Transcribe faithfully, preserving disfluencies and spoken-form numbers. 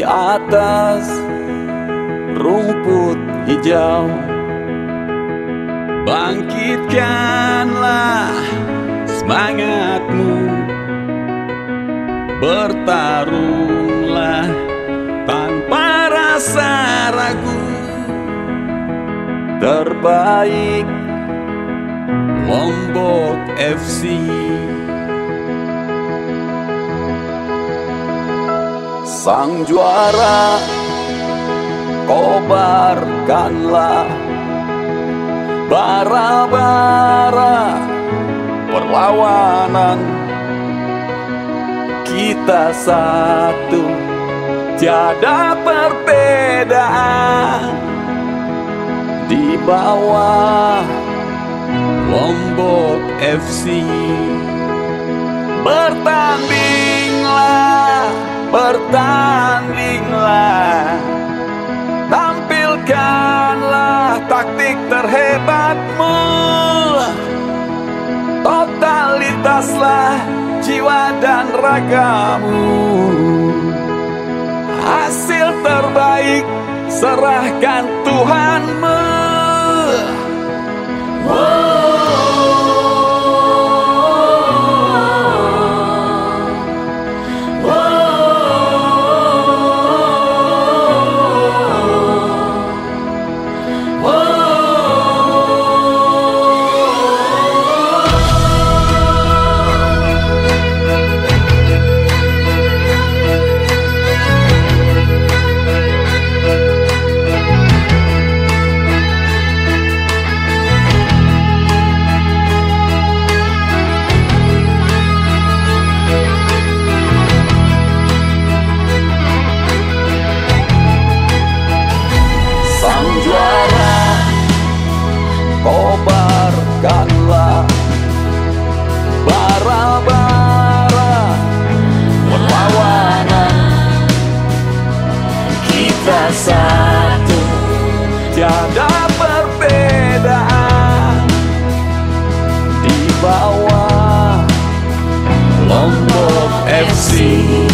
atas rumput hijau. Bangkitkanlah semangatmu, bertarunglah tanpa rasa ragu. Terbaik Lombok F C. Sang juara, kobarkanlah bara-bara perlawanan. Kita satu, tiada perbedaan. Di bawah Lombok F C. Bertandinglah, bertandinglah, tampilkanlah taktik terhebatmu. Totalitaslah jiwa dan ragamu. Hasil terbaik serahkan Tuhanmu. Wow. Kobarkanlah bara-bara perlawanan. Kita satu, tiada perbedaan. Di bawah Lombok F C.